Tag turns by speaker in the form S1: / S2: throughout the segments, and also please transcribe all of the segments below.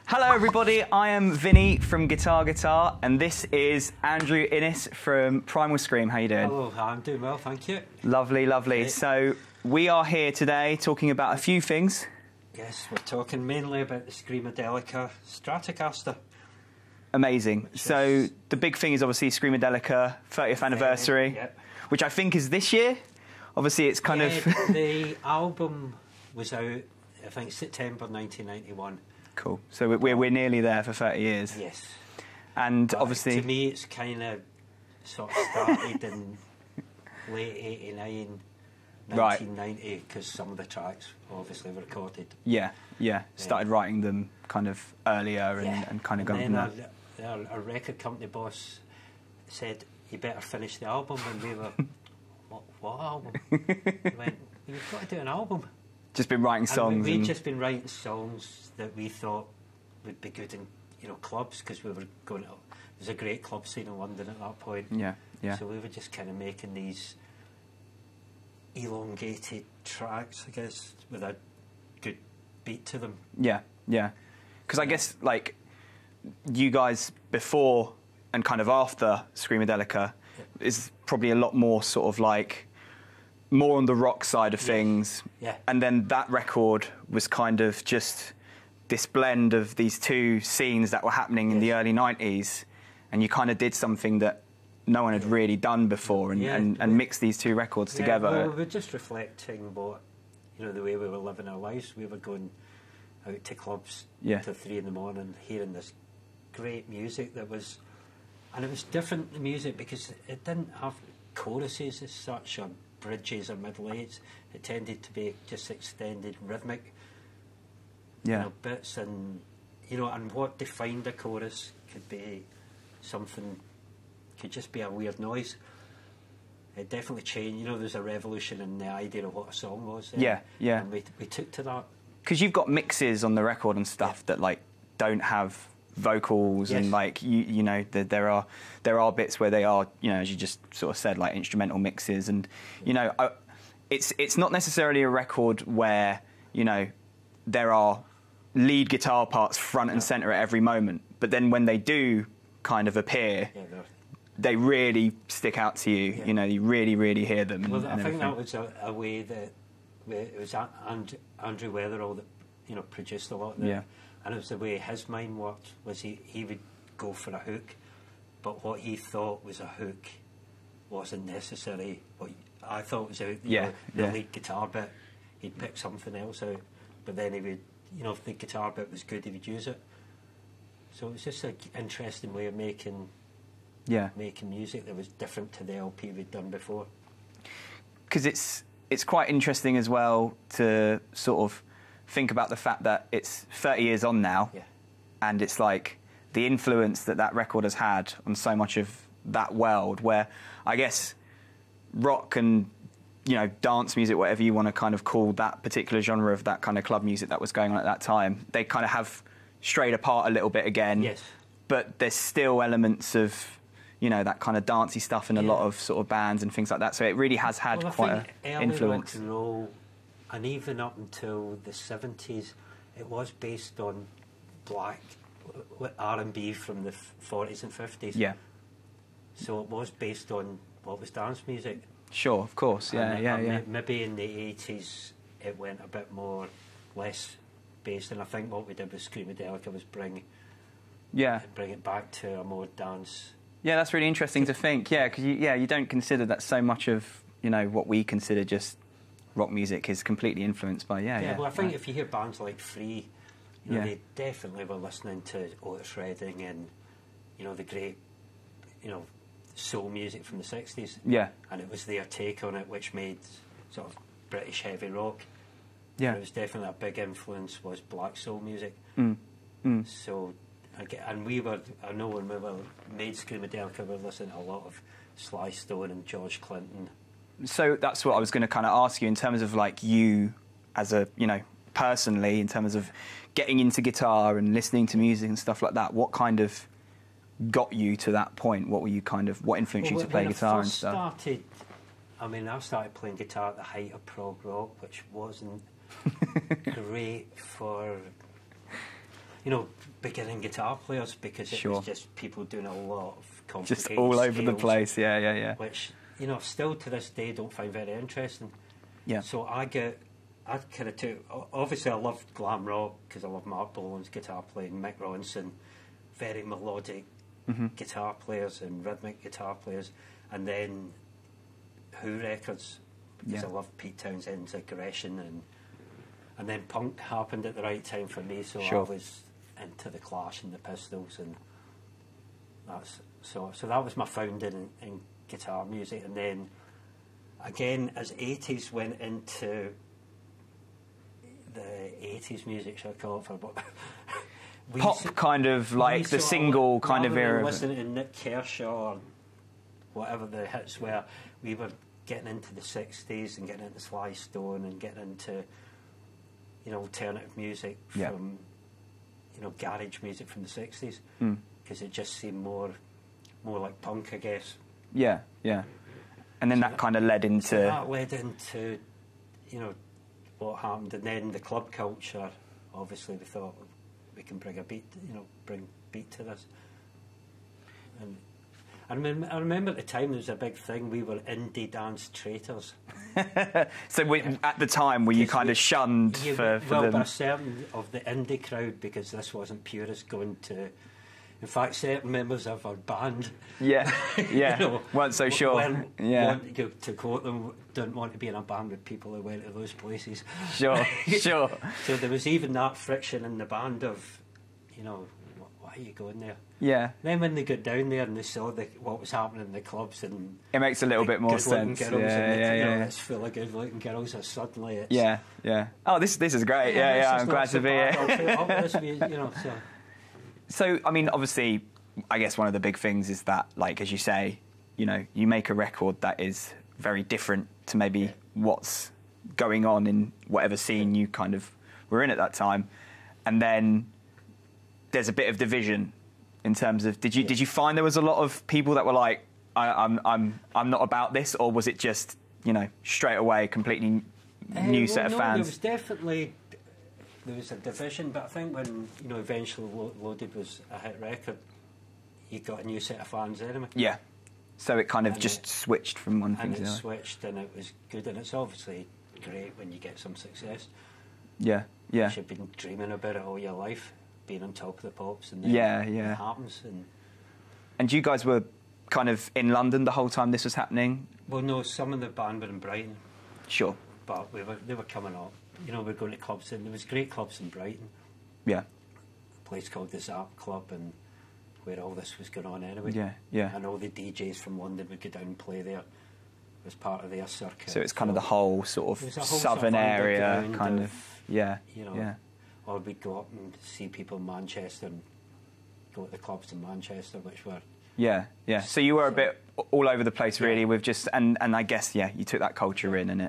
S1: Hello everybody, I am Vinny from Guitar, and this is Andrew Innes from Primal Scream. How you doing?
S2: Hello, I'm doing well, thank you.
S1: Lovely, lovely. Great. So we are here today talking about a few things.
S2: Yes, we're talking mainly about the Screamadelica Stratocaster.
S1: Amazing. So the big thing is obviously Screamadelica 30th anniversary,
S2: yep.
S1: Which I think is this year. Obviously it's kind of...
S2: The album was out, I think, September 1991.
S1: Cool. So we're nearly there for 30 years.
S2: Yes.
S1: And
S2: but
S1: obviously...
S2: to me, it's kind of sort of started in late 89, 1990, because some of the tracks obviously were recorded.
S1: Yeah, yeah. Started writing them kind of earlier and kind of going from there.
S2: Our record company boss said, "You better finish the album," and we were, what album? He went, "You've got to do an album."
S1: Just been writing songs.
S2: We'd just been writing songs that we thought would be good in, clubs, because we were going to... There was a great club scene in London at that point.
S1: Yeah, yeah.
S2: So we were just kind of making these elongated tracks, I guess, with a good beat to them.
S1: Yeah, yeah. Because I guess, like, you guys before and kind of after Screamadelica is probably a lot more sort of like... more on the rock side of things.
S2: Yeah.
S1: And then that record was kind of just this blend of these two scenes that were happening in the early 90s, and you kind of did something that no one had really done before and mixed these two records together.
S2: Well, we were just reflecting what, the way we were living our lives. We were going out to clubs till 3 in the morning, hearing this great music that was... And it was different music because it didn't have choruses as such, or bridges or middle eights. It tended to be just extended rhythmic bits, and and what defined a chorus could be something, could just be a weird noise. It definitely changed. There's a revolution in the idea of what a song was.
S1: Yeah, yeah.
S2: And we took to that. Because
S1: you've got mixes on the record and stuff that like don't have vocals and like there are bits where they are as you just sort of said, like instrumental mixes, and it's not necessarily a record where there are lead guitar parts front and center at every moment, but then when they do kind of appear, they really stick out to you. You really hear them.
S2: Well, I think that was a way that it was Andrew Weatherall that produced a lot of it. And it was the way his mind worked, was he would go for a hook, but what he thought was a hook wasn't necessarily what I thought was the lead guitar bit. He'd pick something else out, but then he would, if the guitar bit was good, he would use it. So it was just an interesting way of making music that was different to the LP we'd done before.
S1: Because it's quite interesting as well to sort of think about the fact that it's 30 years on now, and it's like the influence that record has had on so much of that world, where I guess rock and dance music, whatever you want to kind of call that particular genre of that kind of club music that was going on at that time, they kind of have strayed apart a little bit again.
S2: Yes. But
S1: there's still elements of that kind of dancey stuff in a lot of sort of bands and things like that. So it really has had quite an influence.
S2: Rock and roll, and even up until the 70s, it was based on black R&B from the 40s and 50s.
S1: Yeah.
S2: So it was based on what was dance music.
S1: Sure, of course, yeah.
S2: Maybe in the 80s it went a bit more, less based, and I think what we did with Screamadelica was bring it back to a more dance. Yeah,
S1: that's really interesting to think, because you don't consider that so much of, what we consider just rock music is completely influenced by
S2: well, I think if you hear bands like Free, they definitely were listening to Otis Redding and the great soul music from the 60s, and it was their take on it which made sort of British heavy rock. It was definitely a big influence was black soul music. So and I know when we made Screamadelica, we were listening to a lot of Sly Stone and George Clinton.
S1: So that's what I was going to kind of ask you in terms of like you as a, personally, in terms of getting into guitar and listening to music and stuff like that, what kind of got you to that point? What influenced you to play guitar and stuff?
S2: I started playing guitar at the height of prog rock, which wasn't great for you know, beginning guitar players, because it was just people doing a lot of complicated
S1: just all over
S2: scales,
S1: the place. Yeah.
S2: Which, you know, still to this day don't find very interesting.
S1: Yeah.
S2: So I kind of took, obviously I loved glam rock because I love Mark Bolone's guitar playing, Mick Ronson, very melodic guitar players and rhythmic guitar players, and then Who records because I love Pete Townshend's aggression, and then punk happened at the right time for me, so I was into the Clash and the Pistols, and that's so that was my founding in guitar music. And then again, as 80s went into the 80s music, shall I call it, for what
S1: pop kind of like the single kind of era.
S2: Listening to Nick Kershaw or whatever the hits were, we were getting into the 60s and getting into Sly Stone and getting into, you know, alternative music from, you know, garage music from the 60s, because it just seemed more like punk, I guess. Yeah.
S1: And then that kind of led into...
S2: So that led into, you know, what happened, and then the club culture. Obviously, we thought we can bring beat to this. And I remember at the time there was a big thing. We were indie dance traitors.
S1: So at the time, were you kind of shunned for
S2: well, by a certain of the indie crowd, because this wasn't purist going to... In fact, certain members of our band, you know,
S1: weren't so sure.
S2: To quote them, didn't want to be in a band with people who went to those places.
S1: Sure.
S2: So there was even that friction in the band of, you know, why are you going there?
S1: Yeah.
S2: Then when they got down there and they saw what was happening in the clubs, and
S1: it makes a little bit more sense.
S2: Girls it's full of good-looking girls, and suddenly it's...
S1: Yeah. Oh, this is great. I'm glad to be here. So, I mean, obviously, I guess one of the big things is that, like, as you say, you know, you make a record that is very different to maybe what's going on in whatever scene you kind of were in at that time. And then there's a bit of division in terms of, did you find there was a lot of people that were like, I'm not about this, or was it just, you know, straight away completely new set of fans?
S2: There was definitely... There was a division, but I think when, you know, eventually Loaded was a hit record, you got a new set of fans anyway. Yeah.
S1: So it kind of just switched from one thing to the other.
S2: And it switched, and it was good, and it's obviously great when you get some success.
S1: Yeah.
S2: You've been dreaming about it all your life, being on top of the pops, and then it happens.
S1: And you guys were kind of in London the whole time this was happening?
S2: Well, no, some of the band were in Brighton.
S1: Sure.
S2: But they were coming up. You know, we're going to clubs, and there was great clubs in Brighton.
S1: Yeah.
S2: A place called the Zap Club, and where all this was going on anyway.
S1: Yeah.
S2: And all the DJs from London would go down and play there as part of their circuit.
S1: So it's kind of the whole sort of southern area, kind of.
S2: You know, or we'd go up and see people in Manchester and go to the clubs in Manchester, which were... Yeah.
S1: So you were a bit all over the place, really, with just... And I guess, you took that culture in, and it...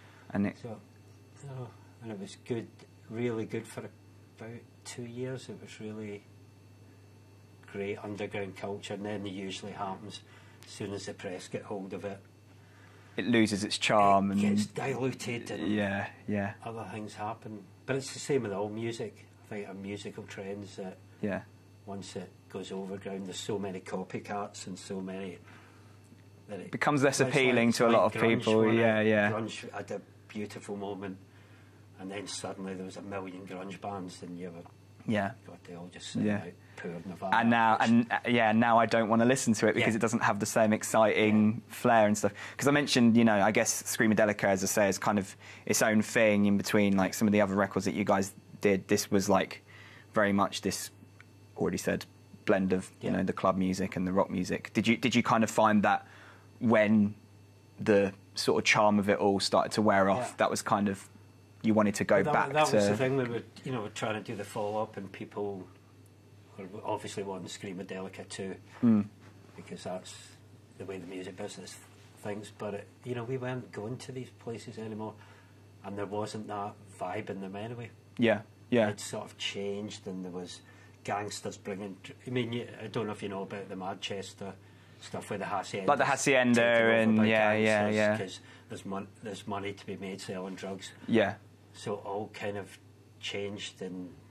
S2: And it was good, really good for about 2 years. It was really great underground culture, and then it usually happens as soon as the press get hold of it.
S1: It loses its charm.
S2: It gets diluted, and other things happen. But it's the same with all music. I think musical trends that once it goes overground, there's so many copycats and so many... that it
S1: becomes less appealing to a lot of people.
S2: Grunge had a beautiful moment, and then suddenly there was a million grunge bands, and you were God, they all just sound like poor Nirvana.
S1: And now I don't want to listen to it because it doesn't have the same exciting flair and stuff. Because I mentioned, you know, I guess Screamadelica, as I say, is kind of its own thing in between like some of the other records that you guys did. This was like very much this, already said, blend of you know, the club music and the rock music. Did you kind of find that when the sort of charm of it all started to wear off, that was kind of, you wanted to go back to...
S2: That was the thing, we were, you know, trying to do the follow-up, and people were obviously wanting Screamadelica too, because that's the way the music business thinks, but, you know, we weren't going to these places anymore, and there wasn't that vibe in them anyway. It sort of changed, and there was gangsters bringing... I mean, I don't know if you know about the Manchester stuff with the Hacienda.
S1: Like the Hacienda and
S2: because there's money to be made selling drugs.
S1: Yeah.
S2: So it all kind of changed, and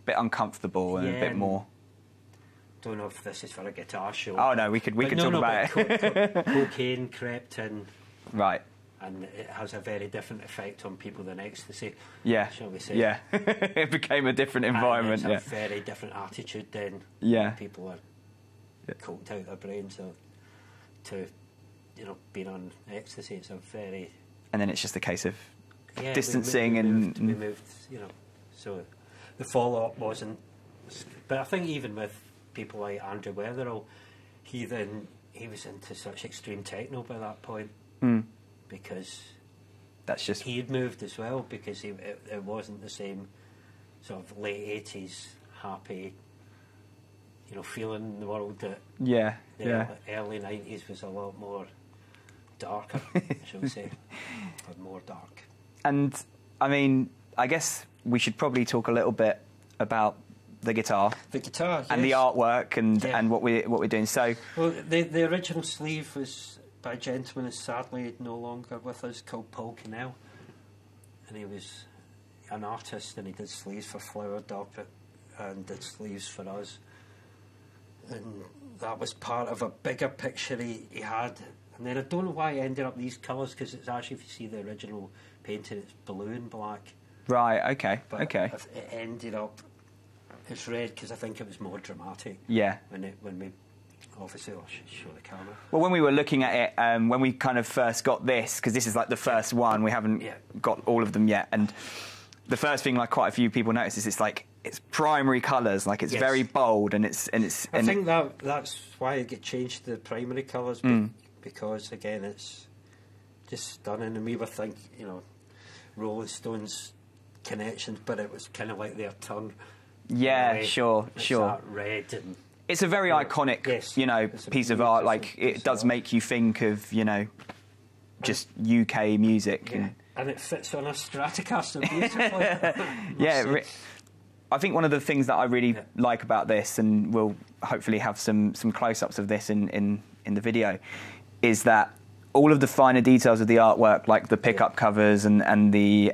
S1: bit uncomfortable and a bit more.
S2: Don't know if this is for a guitar show.
S1: Oh no, we could talk about
S2: it. Cocaine crept in,
S1: right,
S2: and it has a very different effect on people than ecstasy.
S1: Yeah,
S2: shall we say?
S1: Yeah, it became a different environment.
S2: And it's a very different attitude then.
S1: Yeah,
S2: people are coked out their brains to being on ecstasy. It's a very,
S1: and then it's just a case of distancing
S2: we moved, so the follow-up wasn't. But I think even with people like Andrew Weatherall, he was into such extreme techno by that point, because
S1: that's just
S2: he had moved as well, because it wasn't the same sort of late 80s happy feeling in the world that the early 90s was a lot more darker, shall we say, or more dark.
S1: And I mean, I guess we should probably talk a little bit about the guitar, and the artwork, and what we're doing. So,
S2: well, the original sleeve was by a gentleman who's sadly no longer with us, called Paul Cannell, and he was an artist, and he did sleeves for Flower Dog and did sleeves for us, and that was part of a bigger picture he had. And then I don't know why it ended up these colours, because it's actually, if you see the original painting, it's blue and black.
S1: Right. Okay.
S2: But
S1: okay.
S2: It ended up, it's red because I think it was more dramatic.
S1: Yeah.
S2: When we obviously I'll show the camera.
S1: Well, when we were looking at it, when we kind of first got this, because this is like the first one, we haven't got all of them yet, and the first thing, like quite a few people noticed, is it's primary colours, like it's very bold, and it's.
S2: I think that's why it get changed to the primary colours, because again it's just stunning, and we were thinking, Rolling Stones connections, but it was kind of like their tongue.
S1: Yeah, sure.
S2: That red, and
S1: it's a very iconic, piece of art. Like it does make you think of, just UK music.
S2: Yeah. And it fits on a Stratocaster beautifully.
S1: I think one of the things that I really like about this, and we'll hopefully have some close-ups of this in the video, is that all of the finer details of the artwork, like the pickup covers and the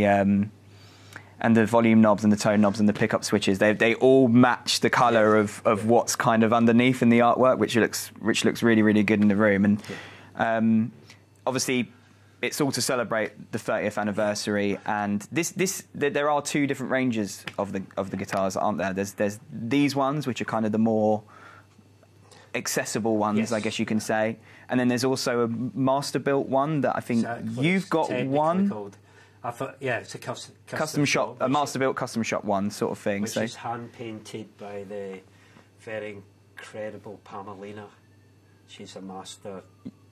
S1: volume knobs and the tone knobs and the pickup switches, they all match the colour of what's kind of underneath in the artwork, which looks really, really good in the room. And obviously, it's all to celebrate the 30th anniversary. And there are two different ranges of the guitars, aren't there? There's these ones, which are kind of the more accessible ones, I guess you can say. And then there's also a master-built one that I think you've got one.
S2: Called. I thought, it's a
S1: custom shop, a master-built custom shop one sort of thing.
S2: Which is hand-painted by the very incredible Pamelina. She's a master.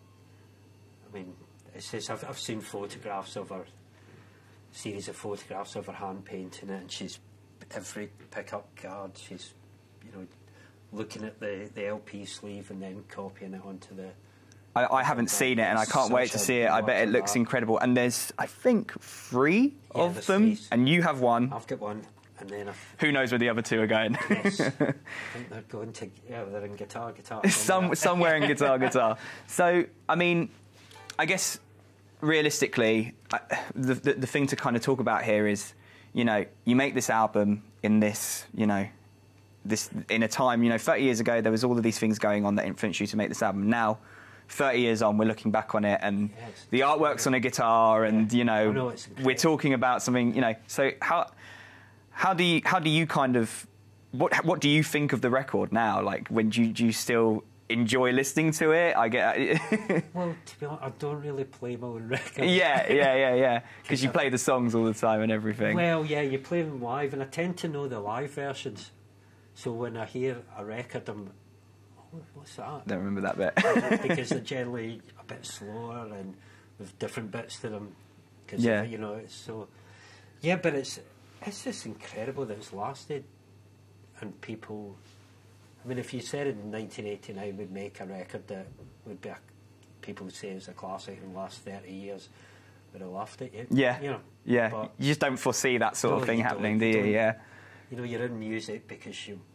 S2: I mean, I've seen photographs of her, series of photographs of her hand-painting it, and she's every pickup card, she's, looking at the LP sleeve and then copying it onto the...
S1: I haven't seen it, and I can't wait to see it. I bet it looks incredible. And there's, I think, 3 of them, and you have one.
S2: I've got one, and then
S1: who knows where the other 2 are going?
S2: Yes, I think they're going to. They're in guitar.
S1: Somewhere in guitar. So, I mean, I guess realistically, the thing to kind of talk about here is, you make this album in this, this in a time, 30 years ago, there was all of these things going on that influenced you to make this album. Now, 30 years on, we're looking back on it, and the artwork's on a guitar, and we're talking about something. So how do you kind of what do you think of the record now? Like, when do you still enjoy listening to it? I get.
S2: Well, to be honest, I don't really play my own records.
S1: Yeah. Because you play the songs all the time and everything.
S2: Well, yeah, you play them live, and I tend to know the live versions. So when I hear a record, I'm, what's that? Don't
S1: remember that bit.
S2: Because they're generally a bit slower and with different bits to them. Cause it's so... Yeah, but it's just incredible that it's lasted. And people... I mean, if you said in 1989 we'd make a record that would be people would say is a classic and last 30 years, would have laughed at you.
S1: Yeah. You just don't foresee that sort of thing happening, do you? Yeah.
S2: You're in music because you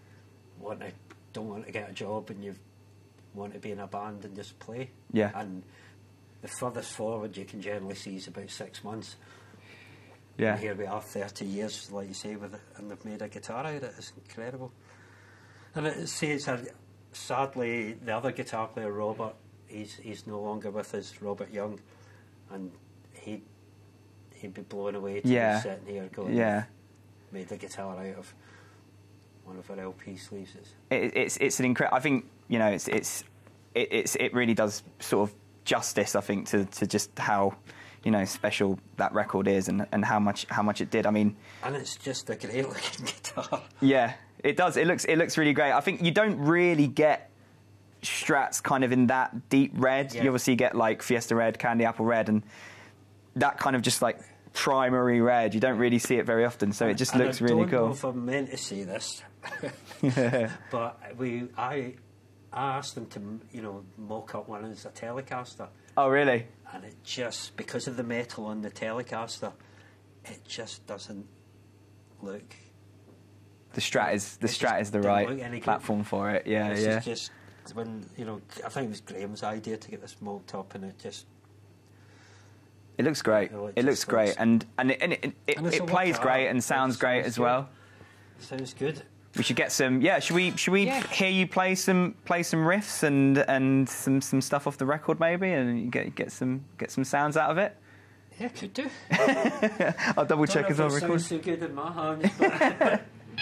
S2: don't want to get a job, and you want to be in a band and just play.
S1: Yeah.
S2: And the furthest forward you can generally see is about 6 months.
S1: Yeah.
S2: And here we are, 30 years, like you say, with it, and they've made a guitar out of it. It's incredible. And sadly, the other guitar player, Robert, he's no longer with us, Robert Young, and he'd be blown away to be sitting here going, made the guitar out of one of our LP sleeves.
S1: It's an incredible. I think, you know, it really does sort of justice, I think, to just how, you know, special that record is, and how much it did. I mean,
S2: and it's just a great looking guitar.
S1: Yeah, it does. It looks really great. I think you don't really get Strats kind of in that deep red. You obviously get like Fiesta Red, Candy Apple Red, and that kind of just like primary red. You don't really see it very often, so it just looks really cool. I don't know
S2: if I'm meant to say this, but I asked them to, you know, mock up one as a Telecaster.
S1: Oh, really?
S2: And it just, because of the metal on the Telecaster, it just doesn't look.
S1: The Strat is the right platform for it. Yeah,
S2: It's just when, you know, I think it was Graham's idea to get this mocked up, and it just.
S1: It looks great. It looks great, and it plays great and sounds great as well.
S2: Sounds good.
S1: We should get some. Yeah, should we hear you play some riffs and some stuff off the record maybe, and get some sounds out of it?
S2: Yeah, could do.
S1: I'll double check as well.
S2: It sounds so good in my hands. But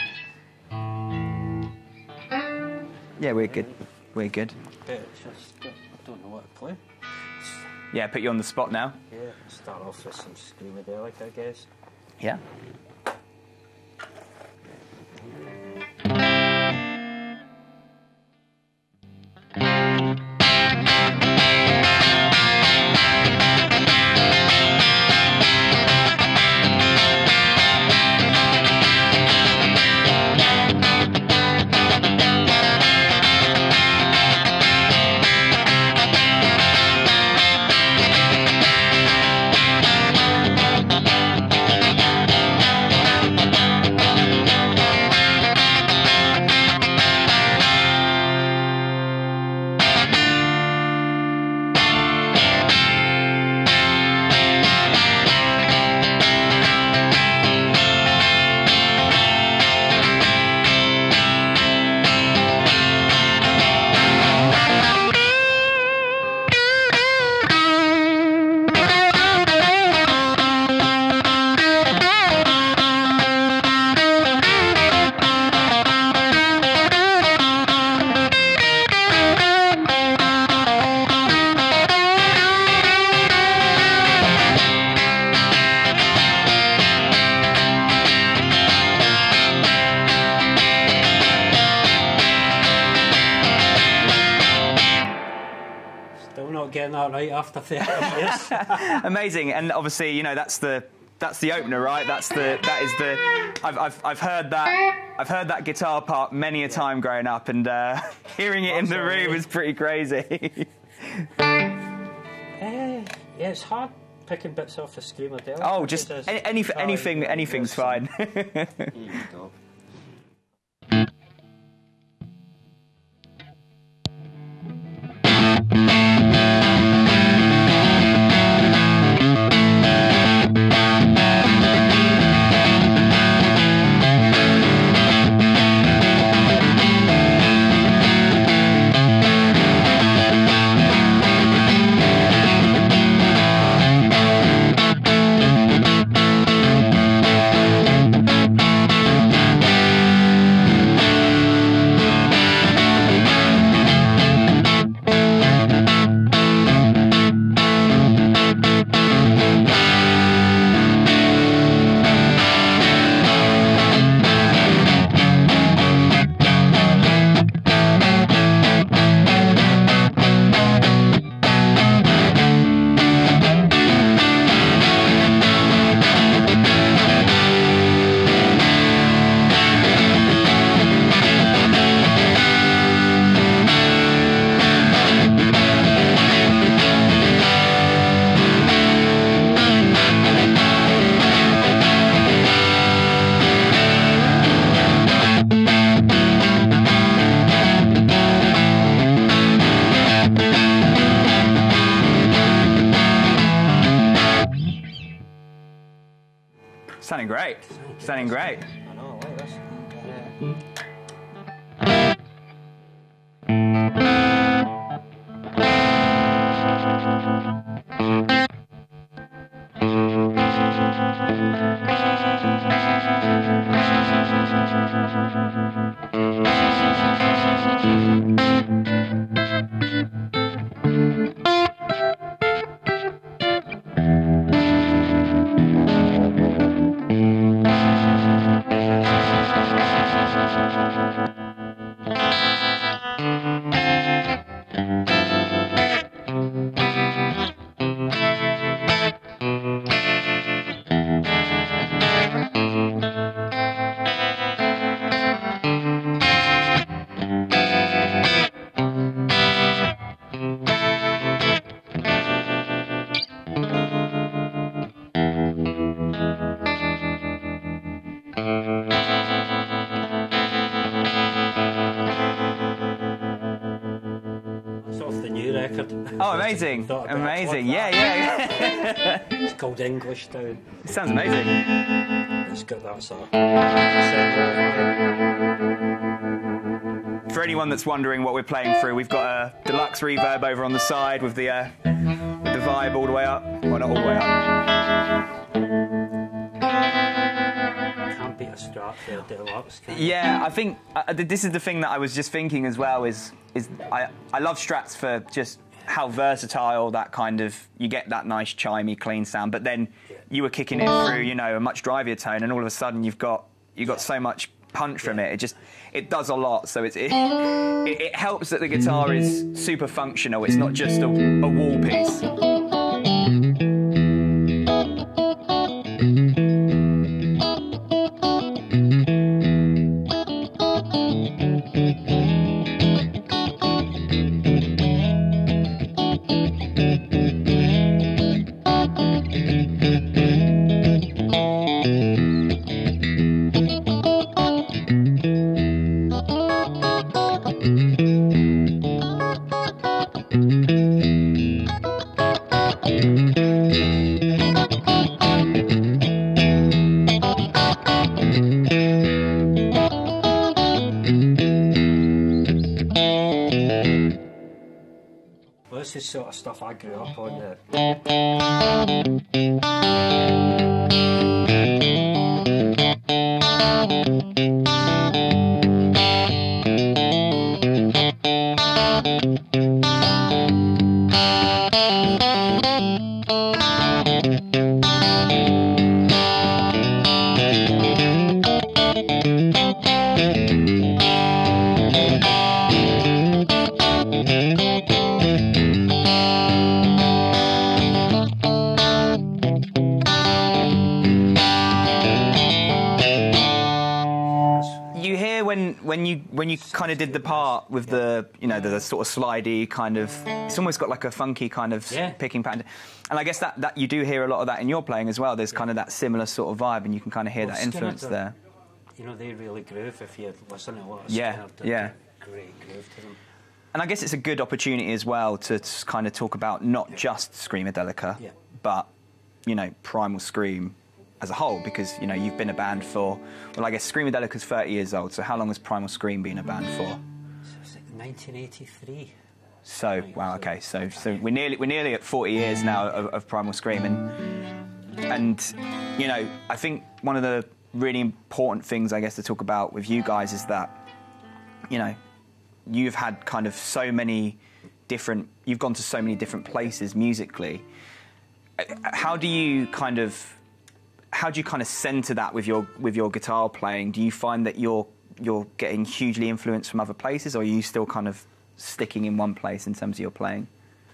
S1: yeah, we're good. We're good.
S2: I don't know what to play.
S1: Yeah, put you on the spot now.
S2: Yeah, start off with some Screamadelica, I guess.
S1: Yeah.
S2: Getting that right after 30 years.
S1: Amazing, and obviously, you know, that's the opener, right? I've heard that guitar part many a time growing up, and hearing it in the room is pretty crazy.
S2: Yeah, it's hard picking bits off the Screamadelica.
S1: Oh, just anything's fine.
S2: Here you go.
S1: Sounding great. Sounding great.
S2: I know, I like this.
S1: Oh, amazing. Amazing. Yeah.
S2: It's called English Town.
S1: It sounds amazing.
S2: It's got that sort of...
S1: For anyone that's wondering what we're playing through, we've got a deluxe reverb over on the side with the vibe all the way up. Well, not all the way up.
S2: Can't beat a Strat for a deluxe.
S1: Yeah, I think this is the thing that I was just thinking as well is I love Strats for just how versatile that kind of, you get that nice chimey clean sound, but then you were kicking it through, you know, a much drivier tone, and all of a sudden you've got so much punch from it. It does a lot. So it helps that the guitar is super functional. It's not just a wall piece.
S2: This is sort of stuff I grew up on.
S1: When you kind of did the part with the, you know, the sort of slidey kind of, it's almost got like a funky kind of picking pattern, and I guess that you do hear a lot of that in your playing as well. There's kind of that similar sort of vibe, and you can kind of hear that influence there.
S2: You know, they really groove if you listen to a lot of
S1: Skinner.
S2: Great groove to them.
S1: And I guess it's a good opportunity as well to kind of talk about not just Screamadelica, but, you know, Primal Scream as a whole, because, you know, you've been a band for, well, I guess Screamadelica's 30 years old, so how long has Primal Scream been a band for?
S2: So it's like 1983.
S1: So, wow, okay, so we're nearly at 40 years now of Primal Scream, and you know, I think one of the really important things, I guess, to talk about with you guys is that, you know, you've had kind of so many different, you've gone to so many different places musically. How do you kind of centre that with your guitar playing? Do you find that you're getting hugely influenced from other places, or are you still kind of sticking in one place in terms of your playing?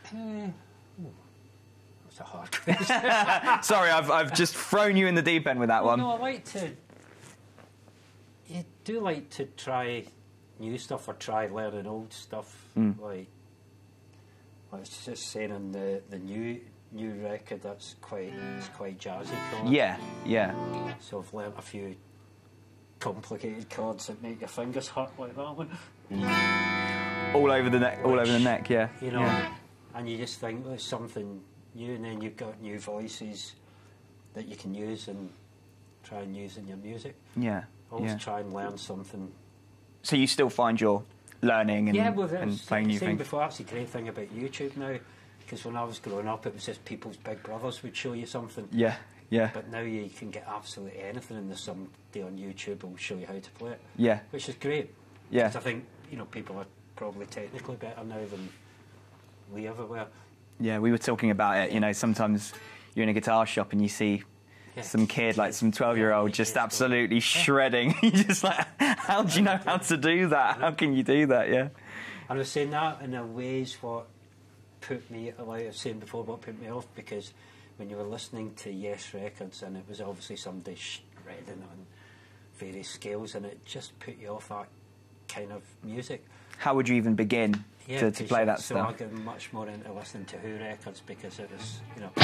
S2: That's a hard question.
S1: Sorry, I've just thrown you in the deep end with that one.
S2: No, I like to. You do like to try new stuff or try learning old stuff. Like I was just saying on the new record, it's quite jazzy chords.
S1: Yeah.
S2: So I've learnt a few complicated chords that make your fingers hurt, like that one.
S1: All over the neck, yeah.
S2: You know, and you just think there's something new, and then you've got new voices that you can use, and try and use in your music.
S1: Yeah.
S2: Always try and learn something.
S1: So you still find you're learning and, and playing new things?
S2: Before, that's the great thing about YouTube now, because when I was growing up, it was just people's big brothers would show you something.
S1: Yeah, yeah.
S2: But now you can get absolutely anything, and there's somebody on YouTube who will show you how to play it.
S1: Yeah.
S2: Which is great.
S1: Yeah.
S2: Because I think, you know, people are probably technically better now than we ever were.
S1: Yeah, we were talking about it, you know, sometimes you're in a guitar shop and you see some kid, like some 12-year-old, just absolutely shredding. You're just like, how do you know how to do that? How can you do that? Yeah.
S2: And I was saying that in a ways what put me, like I was saying before, what put me off, because when you were listening to Yes Records, and it was obviously somebody shredding on various scales, and it just put you off that kind of music.
S1: How would you even begin to play that
S2: so
S1: stuff?
S2: I got much more into listening to Who records, because it was, you know...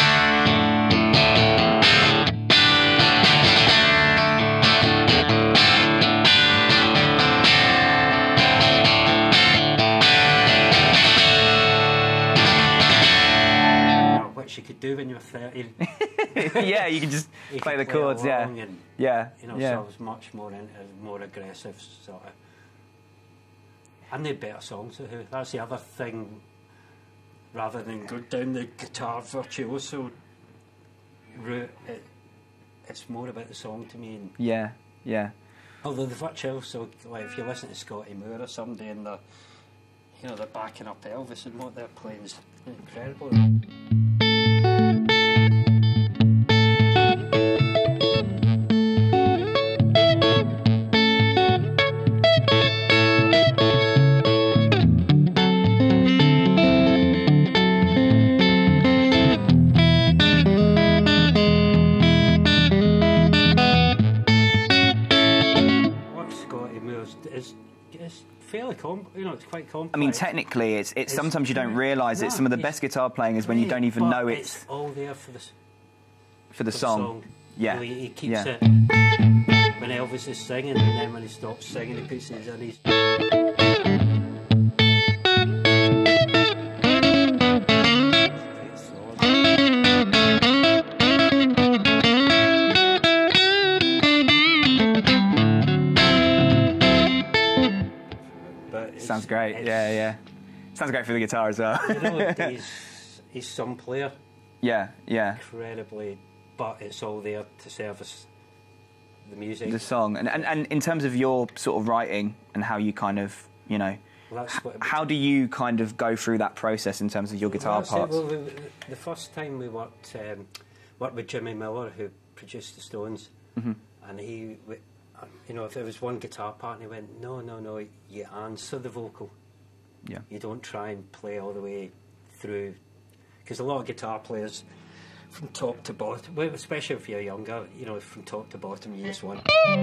S2: Which you could do when you were 13.
S1: Yeah, you can just play the chords, yeah.
S2: And,
S1: yeah.
S2: You know,
S1: yeah.
S2: so I was much more into more aggressive sort of... And they had better songs than Who. That's the other thing, rather than go down the guitar virtuoso route, it's more about the song to me. And
S1: yeah, yeah.
S2: although the virtuoso, like if you listen to Scotty Moore or somebody, and they're, you know, they're backing up Elvis, and what they're playing is incredible. It's fairly you know, it's quite complex.
S1: I mean, technically, it's sometimes you don't realise it. Some of the best guitar playing is when you don't even know
S2: it's all there for
S1: the song. Yeah,
S2: you know, he keeps it when Elvis is singing, and then when he stops singing, he puts it in his.
S1: Sounds great, yeah. Sounds great for the guitar as well.
S2: You know, he's some player.
S1: Yeah.
S2: Incredibly, but it's all there to service the music.
S1: The song. And in terms of your sort of writing and how you kind of, you know, how do you kind of go through that process in terms of your guitar parts?
S2: The first time we worked with Jimmy Miller, who produced the Stones, and he... You know, if there was one guitar part and he went, no, you answer the vocal.
S1: Yeah.
S2: You don't try and play all the way through. Because a lot of guitar players, from top to bottom, well, especially if you're younger, you know, from top to bottom, you just want all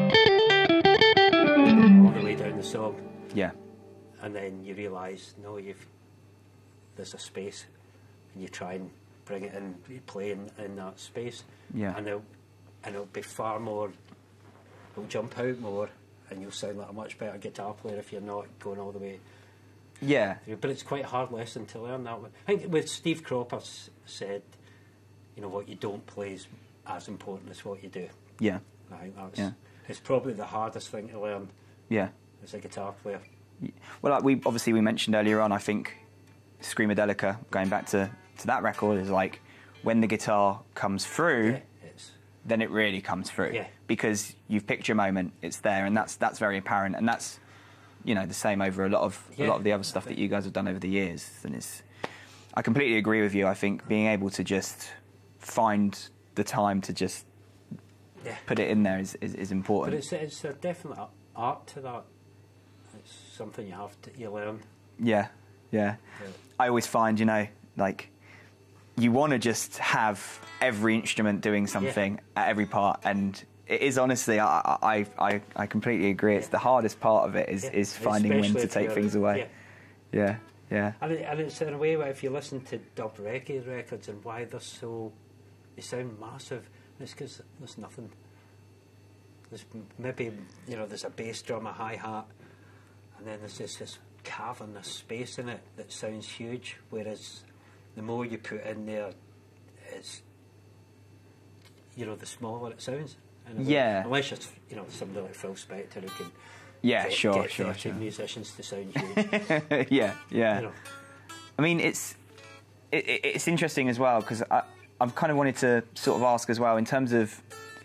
S2: the way down the song.
S1: Yeah.
S2: And then you realise, no, there's a space, and you try and bring it in, you play in that space.
S1: Yeah.
S2: And it'll be far more... It'll jump out more, and you'll sound like a much better guitar player if you're not going all the way.
S1: Yeah.
S2: But it's quite a hard lesson to learn that. I think with Steve Cropper said, you know, what you don't play is as important as what you do.
S1: Yeah.
S2: I think it's probably the hardest thing to learn.
S1: Yeah.
S2: As a guitar player.
S1: Well, like we mentioned earlier on, I think Screamadelica, going back to that record, is like when the guitar comes through. Then it really comes through because you've picked your moment. It's there, and that's very apparent, and that's, you know, the same over a lot of the other stuff that you guys have done over the years. And I completely agree with you. I think being able to just find the time to just put it in there is important.
S2: But it's a definite art to that. It's something you learn.
S1: Yeah. I always find, you know, like, you want to just have every instrument doing something at every part, and it is honestly, I completely agree. It's the hardest part of it is finding when to take things away. Yeah.
S2: And it's in a way where if you listen to dub reggae records and why they sound massive, it's because there's nothing. There's maybe, you know, there's a bass drum, a hi-hat, and then there's just this cavernous space in it that sounds huge, whereas the more you put in there, it's, you know, the smaller it sounds.
S1: Yeah.
S2: Unless you're, you know, somebody like Phil Spector who can
S1: Yeah,
S2: get
S1: sure.
S2: 13 musicians to sound huge.
S1: Yeah.
S2: You know.
S1: I mean, it's interesting as well, because I've kind of wanted to sort of ask as well, in terms of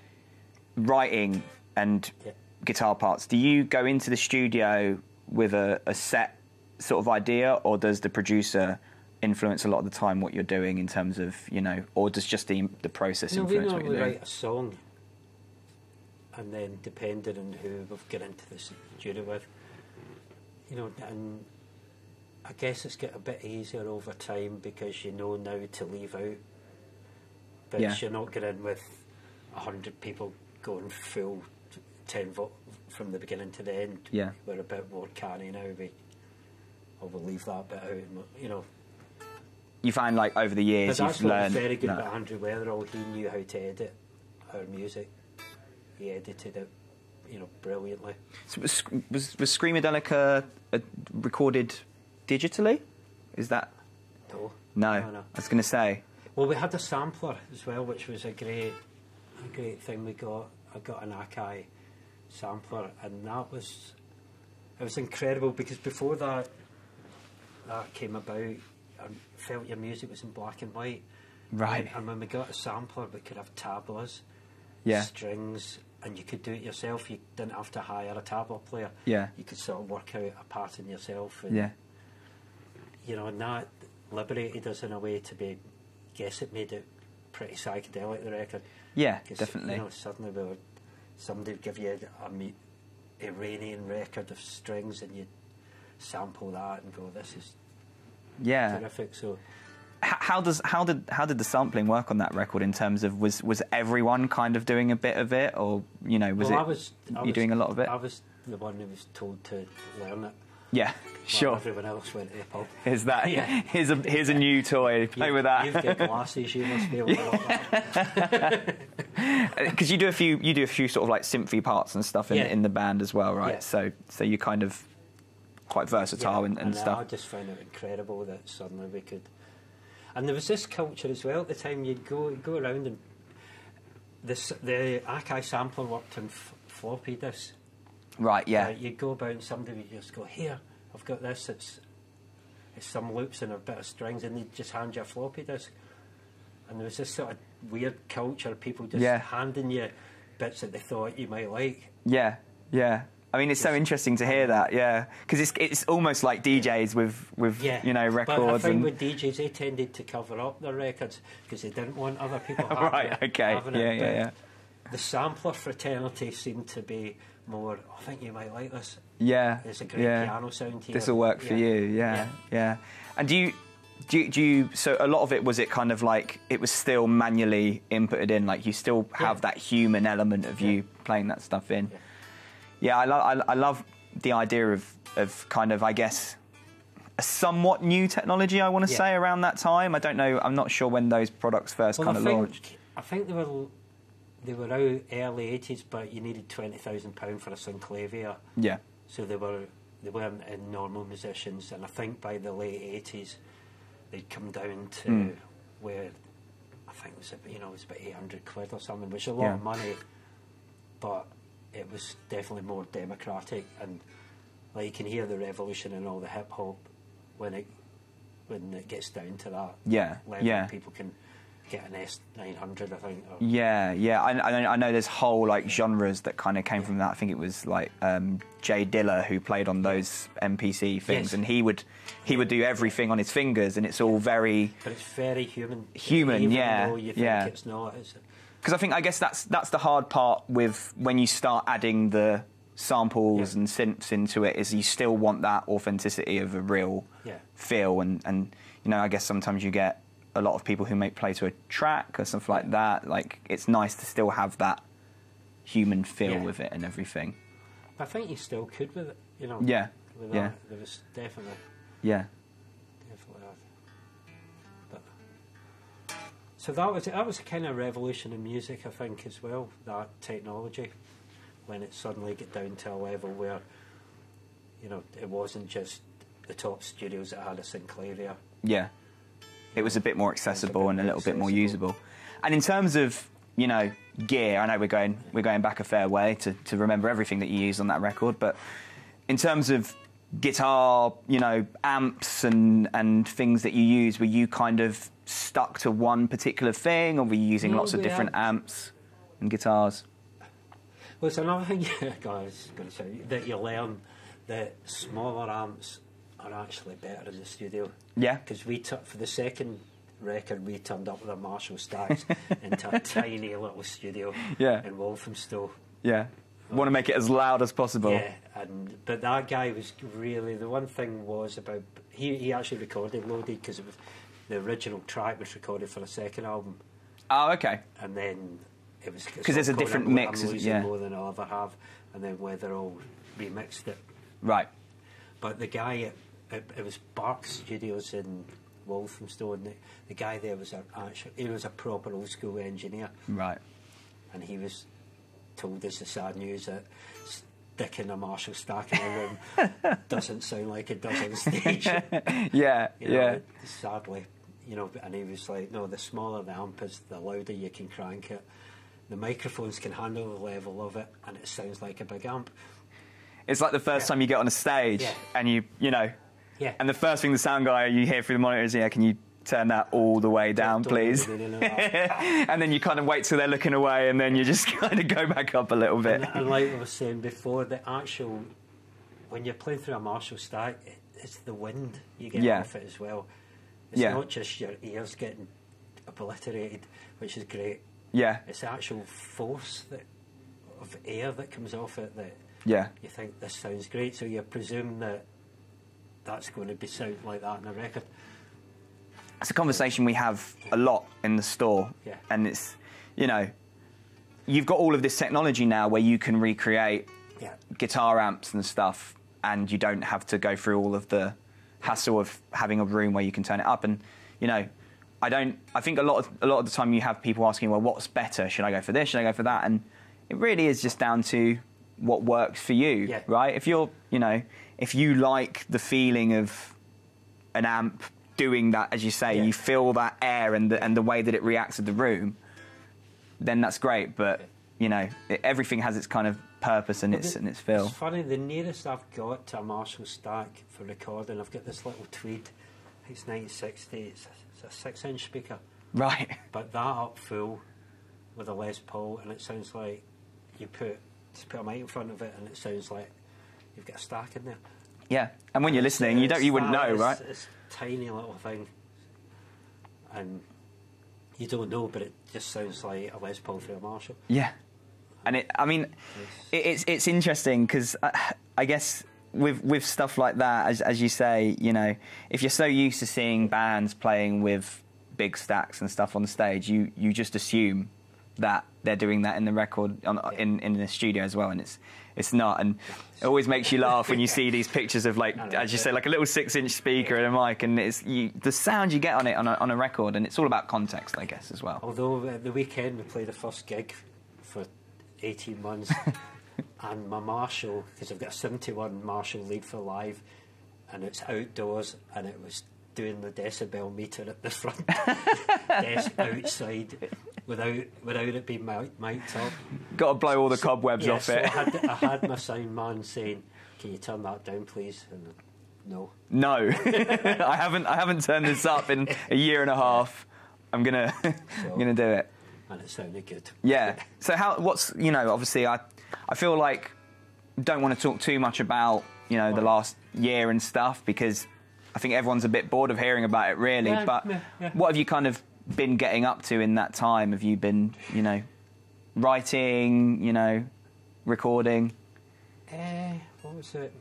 S1: writing and guitar parts, do you go into the studio with a set sort of idea, or does the producer influence a lot of the time what you're doing in terms of, you know, or does just the process influence what you're doing?
S2: We write a song, and then depending on who we've got into the studio with, you know, and I guess it's got a bit easier over time because you know now to leave out bits. You're not getting in with 100 people going full 10 volt from the beginning to the end.
S1: Yeah.
S2: We're a bit more canny now. We'll leave that bit out. And, you know.
S1: You find, like, over the years you've learned.
S2: That's what was very good about Andrew Weatherall. He knew how to edit our music. He edited it, you know, brilliantly.
S1: So was Screamadelica recorded digitally? Is that? No. I was going to say.
S2: Well, we had a sampler as well, which was a great thing we got. I got an Akai sampler, and it was incredible, because before that came about, I felt your music was in black and white.
S1: Right.
S2: And when we got a sampler, we could have tablas, strings, and you could do it yourself. You didn't have to hire a tabla player. Yeah. You could sort of work out a pattern yourself. And, you know, and that liberated us in a way to be, guess it made it pretty psychedelic, the record. Yeah, definitely. You know, suddenly somebody would give you a Iranian record of strings, and you'd sample that and go, this is terrific. So how did the sampling work on that record, in terms of was everyone kind of doing a bit of it, or, you know, was you doing a lot of it? I was the one who was told to learn it.
S1: Yeah, sure.
S2: Everyone else went Apple.
S1: Is that? Here's a new toy. Play with that.
S2: You've got glasses. You must be able to look that.
S1: Because you do a few sort of like synthy parts and stuff in the band as well, right? So you're kind of quite versatile and stuff.
S2: I just found it incredible that suddenly we could. And there was this culture as well at the time. You'd go around, and the Akai sampler worked on floppy disks. Right, yeah. You'd go about and somebody would just go, here, I've got this, it's some loops and a bit of strings, and they'd just hand you a floppy disk. And there was this sort of weird culture, people just handing you bits that they thought you might like. Yeah, yeah. I mean, it's so interesting to hear that, because it's almost like DJs with you know, records. But I think with DJs, they tended to cover up their records because they didn't want other people having it. The sampler fraternity seemed to be more, I think you might like this. Yeah. There's a great piano sound here. This will work for you, yeah. And do you, so a lot of it, was it kind of like, it was still manually inputted in, like you still have that human element of you playing that stuff in? Yeah, I love the idea of kind of, I guess, a somewhat new technology, I want to say, around that time. I don't know, I'm not sure when those products first kind of launched. I think they were out early 80s, but you needed £20,000 for a synclavier. Yeah. So they weren't in normal musicians, and I think by the late 80s they'd come down to where I think it was about £800 or something, which is a lot of money, but it was definitely more democratic, and like you can hear the revolution in all the hip hop when it gets down to that level. People can get an S900, I think. I know there's whole like genres that kind of came from that. I think it was like Jay Dilla who played on those MPC things, and he would do everything on his fingers, and it's all very. But it's very human. Even though you think it's not. Because I guess that's the hard part with when you start adding the samples and synths into it, is you still want that authenticity of a real feel, and you know, I guess sometimes you get a lot of people who may play to a track or something like that. Like, it's nice to still have that human feel with it and everything. I think you still could with it, you know. Yeah. With that, there was definitely. Yeah. Definitely that. But, so that was a kind of revolution in music, I think, as well. That technology, when it suddenly got down to a level where, you know, it wasn't just the top studios that had a synclavier. Yeah. It was a bit more accessible and a little bit more usable. And in terms of, you know,
S1: gear, I know we're going back a fair way to remember everything that you used on that record, but in terms of guitar, you know, amps and things that you use, were you kind of stuck to one particular thing, or were you using lots of different amps and guitars?
S2: Well, it's another thing, guys, going to say, that you learn that smaller amps are actually better in the studio. Yeah. Because for the second record, we turned up with our Marshall stacks into a tiny little studio in Walthamstow. Yeah.
S1: Want to make it as loud as possible.
S2: Yeah, but that guy was really, the one thing was about, he actually recorded Loaded, because the original track was recorded for a second album.
S1: Oh, okay.
S2: And then it was...
S1: Because there's a different mix.
S2: I'm losing more than I'll ever have. And then Weatherall remixed it.
S1: Right.
S2: But the guy, it was Bark Studios in Walthamstow, and the guy there was he was a proper old school engineer. Right. And he was told us the sad news that sticking a Marshall stack in a room doesn't sound like it does on stage. Sadly, you know, and he was like, no, the smaller the amp is, the louder you can crank it. The microphones can handle the level of it, and it sounds like a big amp. It's like the first time you get on a stage, and you know, and the first thing the sound guy you hear through the monitor is, can you turn that all the way down, please? And then you kind of wait till they're looking away, and then you just kind of go back up a little bit. And like I was saying before, when you're playing through a Marshall stack, it's the wind you get off it as well. It's not just your ears getting obliterated, which is great. Yeah. It's the actual force of air that comes off it that you think, this sounds great, so you presume that that's going to sound like that in a record.
S1: It's a conversation we have a lot in the store, and it's, you know, you've got all of this technology now where you can recreate guitar amps and stuff, and you don't have to go through all of the hassle of having a room where you can turn it up. And, you know, I think a lot of the time you have people asking, well, what's better? Should I go for this? Should I go for that? And it really is just down to what works for you, right? If you're, you know, if you like the feeling of an amp doing that, as you say, you feel that air and the way that it reacts to the room, then that's great. But you know, everything has its kind of purpose and its feel.
S2: It's funny. The nearest I've got to a Marshall stack for recording, I've got this little Tweed. I think it's 1960. It's a 6-inch speaker. Right. But that up full with a Les Paul, and it sounds like you put a mic in front of it, and it sounds like you've got a stack in there.
S1: Yeah, and when you're listening, you wouldn't know, right?
S2: It's a tiny little thing, and you don't know, but it just sounds like a Les Paul through a Marshall.
S1: Yeah, and it's interesting because I guess with stuff like that, as you say, you know, if you're so used to seeing bands playing with big stacks and stuff on the stage, you just assume that they're doing that in the record in the studio as well, and it's not. And it always makes you laugh when you see these pictures of, like, as you say, like a little 6-inch speaker and a mic, and it's the sound you get on it on a record, and it's all about context, I guess, as well.
S2: Although the weekend we played the first gig for 18 months, and my Marshall, because I've got a 71 Marshall lead for live, and it's outdoors, and it was doing the decibel meter at the front desk outside without it being mic'd up.
S1: Got to blow all the cobwebs off
S2: so
S1: it.
S2: I had my sound man saying, "Can you turn that down, please?" And no.
S1: I haven't turned this up in a year and a half. I'm gonna do it.
S2: And it sounded good.
S1: Yeah. So what's, you know, obviously I feel like don't want to talk too much about, you know, the last year and stuff, because I think everyone's a bit bored of hearing about it, really. But what have you kind of been getting up to in that time? Have you been, you know, writing, you know, recording?
S2: What was it?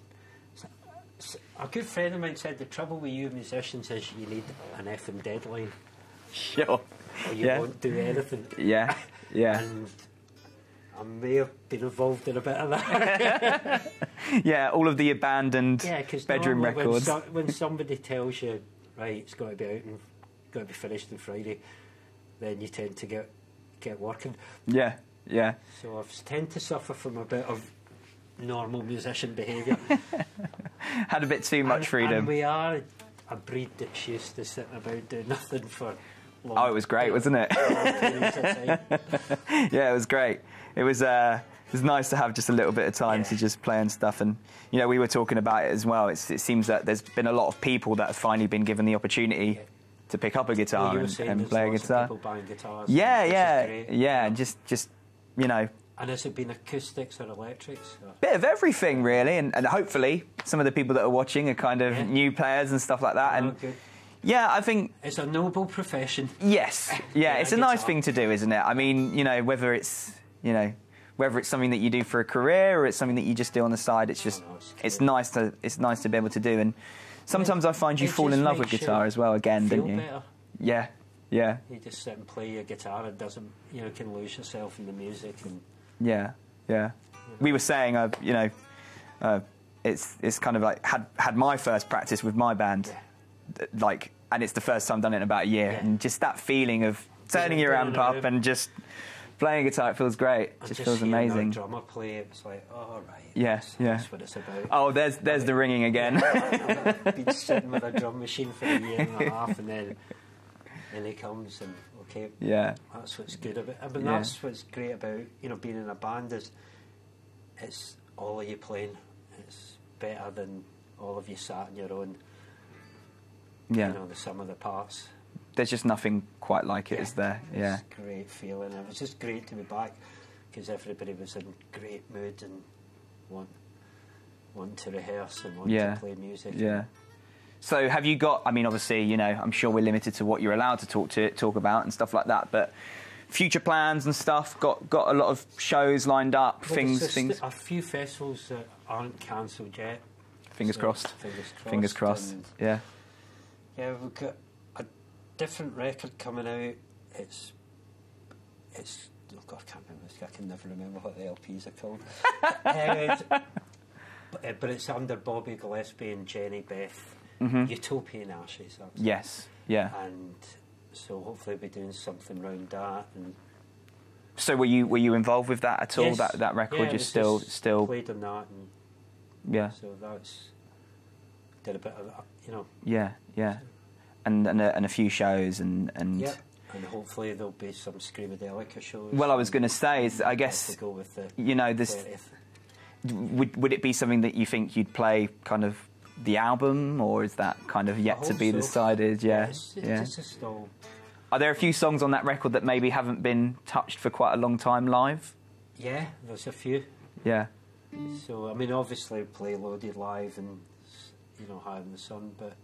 S2: A good friend of mine said the trouble with you musicians is you need an effing deadline.
S1: Sure.
S2: Or you won't do anything.
S1: Yeah, yeah.
S2: And I may have been involved in a bit of that.
S1: Yeah, all of the abandoned bedroom records.
S2: When somebody tells you, right, it's got to be out and got to be finished on Friday, then you tend to get working. Yeah, yeah. So I tend to suffer from a bit of normal musician behaviour.
S1: Had a bit too much freedom.
S2: And we are a breed that's used to sitting about doing nothing for
S1: Oh, it was great, wasn't it? Yeah, it was great. It was nice to have just a little bit of time to just play and stuff. And, you know, we were talking about it as well. It seems that there's been a lot of people that have finally been given the opportunity to pick up a guitar and play a guitar.
S2: People buying guitars.
S1: Yeah, and just, you know.
S2: And has it been acoustics or electrics? Or?
S1: Bit of everything, really. And hopefully some of the people that are watching are kind of new players and stuff like that. And
S2: good.
S1: Yeah, I think...
S2: It's a noble profession.
S1: Yes. Yeah, it's a nice thing to do, isn't it? I mean, you know, whether it's something that you do for a career or it's something that you just do on the side, it's just... it's nice to be able to do. And sometimes I find you fall in love with guitar as well again, don't you?
S2: Better.
S1: Yeah. Yeah.
S2: You just sit and play your guitar. It doesn't, you know, can lose yourself in the music. And
S1: yeah. We were saying, you know, it's kind of like had my first practice with my band, like, and it's the first time I've done it in about a year, and just that feeling of turning your amp up and just playing guitar, it feels great. It just feels amazing.
S2: The drummer play, it's like, oh right,
S1: that's
S2: what it's about.
S1: Oh, there's the ringing again.
S2: I've been sitting with a drum machine for a year and a half, and then he comes and that's what's good about it. I mean, that's what's great about, you know, being in a band is it's all of you playing. It's better than all of you sat on your own.
S1: Yeah.
S2: You know, the sum of the parts.
S1: There's just nothing quite like it, is there? Yeah.
S2: It's a great feeling. It was just great to be back because everybody was in great mood and wanting to rehearse and wanting to play music.
S1: Yeah. So have you got, I mean, obviously, you know, I'm sure we're limited to what you're allowed to talk about and stuff like that, but future plans and stuff, got a lot of shows lined up, things.
S2: A few festivals that aren't cancelled yet.
S1: Fingers crossed. Fingers crossed. Yeah.
S2: Yeah, we've got a different record coming out. It's oh God, I can't remember. I can never remember what the LPs are called. But it's under Bobby Gillespie and Jenny Beth. Utopian Ashes.
S1: Yes. Yeah.
S2: And so hopefully we'll be doing something around that. And
S1: so were you involved with that at all? Yes. That record? You're still
S2: played on that. And so did a bit of that, you know.
S1: Yeah. And a few shows and
S2: yeah. And hopefully there'll be some Screamadelica shows.
S1: Well, I was going to say, I guess,
S2: to go with the,
S1: you know, this. Would it be something that you think you'd play kind of the album, or is that kind of yet to be decided? Yeah.
S2: It's just all.
S1: Are there a few songs on that record that maybe haven't been touched for quite a long time live?
S2: Yeah, there's a few.
S1: Yeah.
S2: So, I mean, obviously play Loaded live and, you know, High in the Sun, but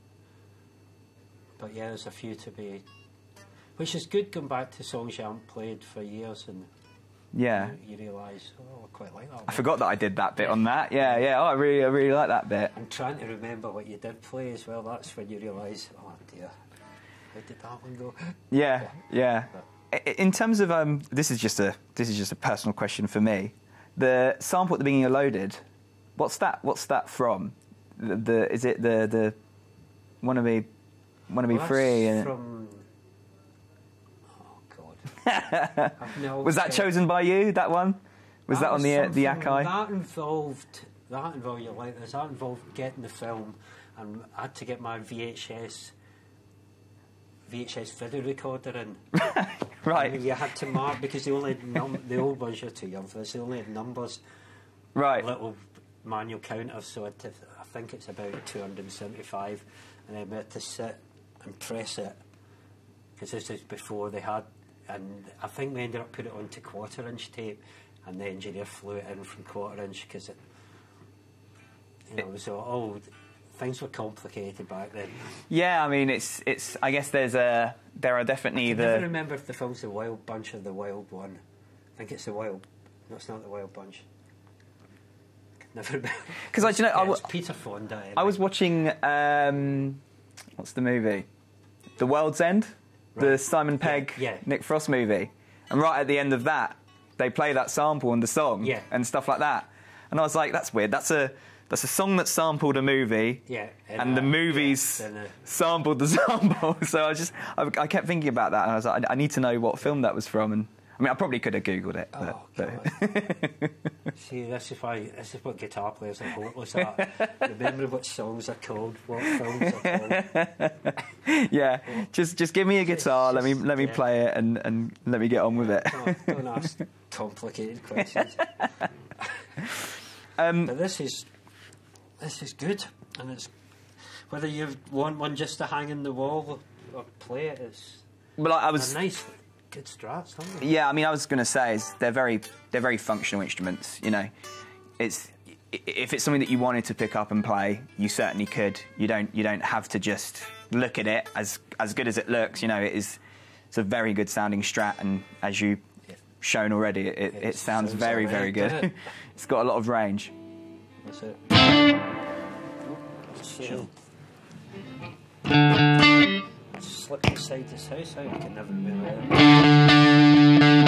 S2: yeah, there's a few to be, which is good going back to songs you haven't played for years and you realise, oh, I quite like that one.
S1: I forgot that I did that bit on that. Yeah. Oh, I really like that bit.
S2: I'm trying to remember what you did play as well. That's when you realise, oh dear, where did that one go?
S1: Yeah. In terms of this is just a personal question for me. The sample at the beginning of Loaded, what's that from? Is it the Wanna Be Free?
S2: And from, no,
S1: was that chosen by you? That one was that on the Akai?
S2: That involved you like this. That involved getting the film, and I had to get my VHS video recorder in.
S1: Right.
S2: And you had to mark because they only the old ones, you're too young for this. They only had numbers.
S1: Right.
S2: Little manual counters, so I think it's about 275, and then we had to sit and press it because this is before they had. And I think we ended up putting it onto 1/4-inch tape, and the engineer flew it in from 1/4-inch because things were complicated back then. Yeah,
S1: I mean, it's. I guess there are definitely
S2: I never remember if the film's the Wild Bunch or the Wild One. I think it's the Wild. No, it's not the Wild Bunch. Never remember.
S1: Because
S2: it's Peter Fonda. Anyway.
S1: I was watching. What's the movie? The World's End. The Simon Pegg, Nick Frost movie. And right at the end of that, they play that sample and the song and stuff like that. And I was like, that's weird. That's a song that sampled a movie.
S2: Yeah.
S1: And the movies sampled the sample. So I kept thinking about that, and I was like, I need to know what film that was from. And I mean, I probably could have Googled it. But.
S2: See, this is what guitar players are hopeless at. Remember what songs are called, what films are called.
S1: Yeah, just give me a guitar, let me play it, and let me get on with it.
S2: Don't ask complicated questions. But this is good, and it's whether you want one just to hang in the wall or play it. It's they're nice, good strats, aren't they?
S1: Yeah, I mean, I was going to say they're very functional instruments. You know, if it's something that you wanted to pick up and play, you certainly could. You don't have to just look at it as good as it looks. You know, it's a very good sounding Strat, and as you've shown already, it sounds very good. It's got a lot of range.
S2: That's it.
S1: Sure.
S2: Slipping side to side, I can never be there.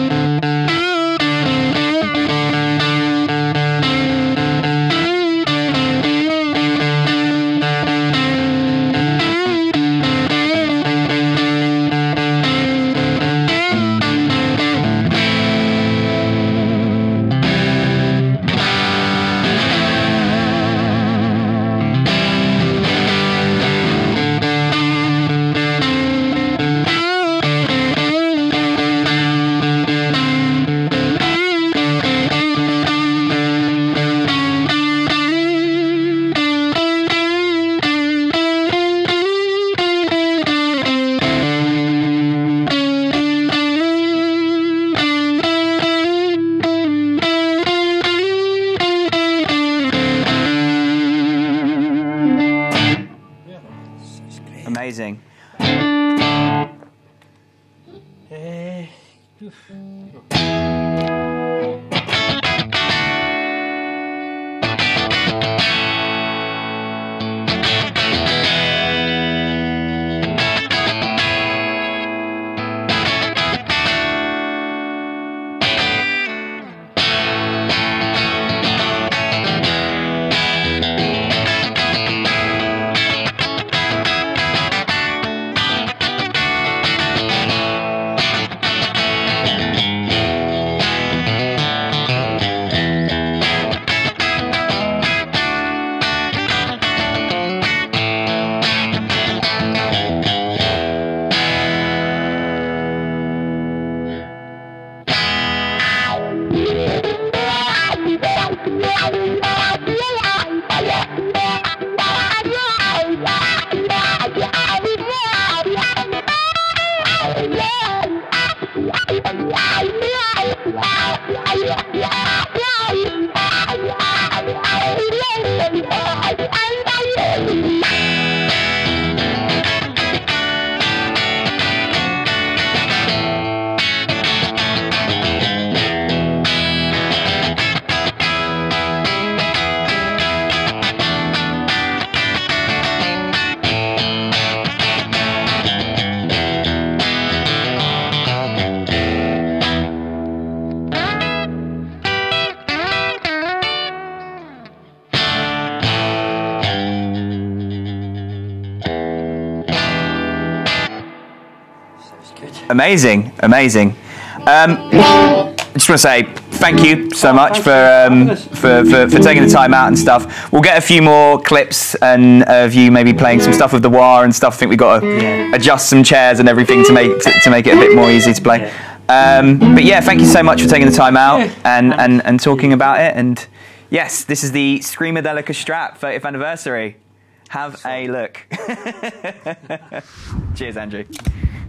S1: Amazing. Amazing, amazing. I just want to say thank you so much for taking the time out and stuff. We'll get a few more clips and of you maybe playing some stuff with the wah and stuff. I think we've got to adjust some chairs and everything to make it a bit more easy to play. But yeah, thank you so much for taking the time out and talking about it. And yes, this is the Screamadelica Strat 30th anniversary. Have a look. Cheers, Andrew.